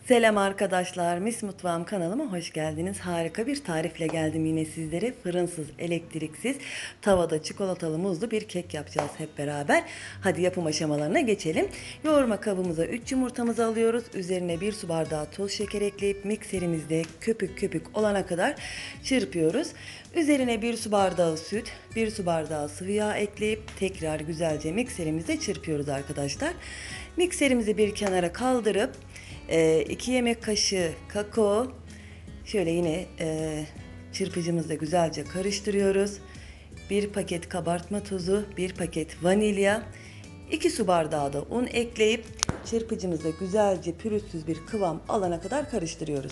Selam arkadaşlar, Mis Mutfağım kanalıma hoş geldiniz. Harika bir tarifle geldim yine sizlere. Fırınsız, elektriksiz, tavada çikolatalı muzlu bir kek yapacağız hep beraber. Hadi yapım aşamalarına geçelim. Yoğurma kabımıza 3 yumurtamızı alıyoruz. Üzerine 1 su bardağı toz şeker ekleyip mikserimizde köpük köpük olana kadar çırpıyoruz. Üzerine 1 su bardağı süt, 1 su bardağı sıvı yağ ekleyip tekrar güzelce mikserimizde çırpıyoruz arkadaşlar. Mikserimizi bir kenara kaldırıp 2 yemek kaşığı kakao, şöyle yine çırpıcımızda güzelce karıştırıyoruz. 1 paket kabartma tozu, 1 paket vanilya, 2 su bardağı da un ekleyip çırpıcımızda güzelce pürüzsüz bir kıvam alana kadar karıştırıyoruz.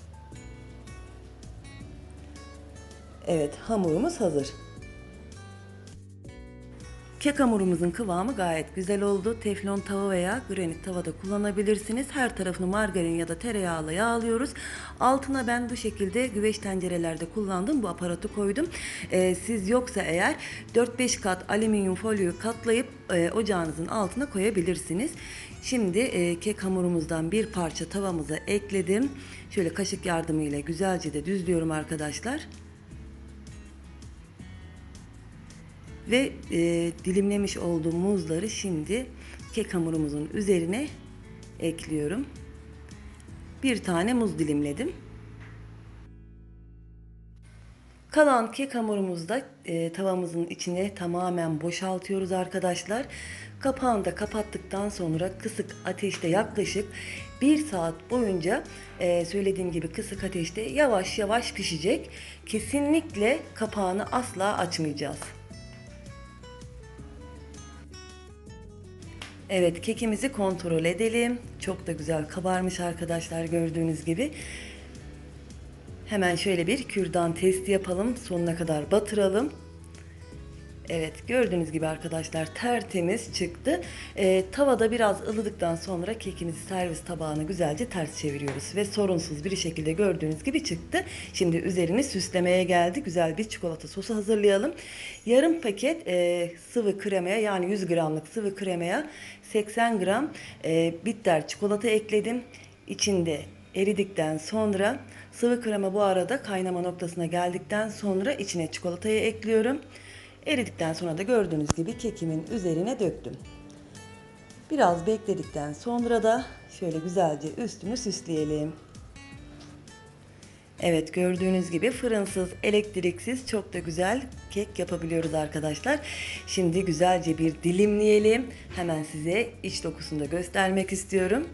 Evet, hamurumuz hazır. Kek hamurumuzun kıvamı gayet güzel oldu. Teflon tava veya granit tavada kullanabilirsiniz. Her tarafını margarin ya da tereyağıyla yağlıyoruz. Altına ben bu şekilde güveç tencerelerde kullandığım bu aparatı koydum. Siz yoksa eğer 4-5 kat alüminyum folyoyu katlayıp ocağınızın altına koyabilirsiniz. Şimdi kek hamurumuzdan bir parça tavamıza ekledim. Şöyle kaşık yardımıyla güzelce de düzlüyorum arkadaşlar. Ve dilimlemiş olduğum muzları şimdi kek hamurumuzun üzerine ekliyorum. Bir tane muz dilimledim. Kalan kek hamurumuzu da tavamızın içine tamamen boşaltıyoruz arkadaşlar. Kapağını da kapattıktan sonra kısık ateşte yaklaşık 1 saat boyunca söylediğim gibi kısık ateşte yavaş yavaş pişecek. Kesinlikle kapağını asla açmayacağız. Evet, kekimizi kontrol edelim. Çok da güzel kabarmış arkadaşlar, gördüğünüz gibi. Hemen şöyle bir kürdan testi yapalım. Sonuna kadar batıralım. Evet, gördüğünüz gibi arkadaşlar tertemiz çıktı. Tavada biraz ılıdıktan sonra kekimizi servis tabağına güzelce ters çeviriyoruz. Ve sorunsuz bir şekilde gördüğünüz gibi çıktı. Şimdi üzerini süslemeye geldi. Güzel bir çikolata sosu hazırlayalım. Yarım paket sıvı kremaya, yani 100 gramlık sıvı kremaya 80 gram bitter çikolata ekledim. İçinde eridikten sonra sıvı krema bu arada kaynama noktasına geldikten sonra içine çikolatayı ekliyorum. Eridikten sonra da gördüğünüz gibi kekimin üzerine döktüm. Biraz bekledikten sonra da şöyle güzelce üstünü süsleyelim. Evet, gördüğünüz gibi fırınsız, elektriksiz çok da güzel kek yapabiliyoruz arkadaşlar. Şimdi güzelce bir dilimleyelim. Hemen size iç dokusunu da göstermek istiyorum.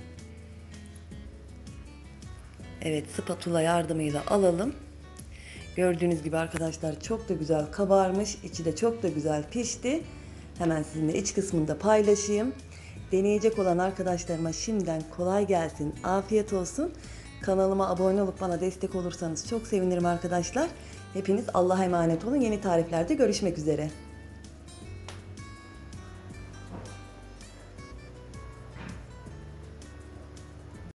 Evet, spatula yardımıyla alalım. Gördüğünüz gibi arkadaşlar çok da güzel kabarmış. İçi de çok da güzel pişti. Hemen sizinle iç kısmını da paylaşayım. Deneyecek olan arkadaşlarıma şimdiden kolay gelsin. Afiyet olsun. Kanalıma abone olup bana destek olursanız çok sevinirim arkadaşlar. Hepiniz Allah'a emanet olun. Yeni tariflerde görüşmek üzere.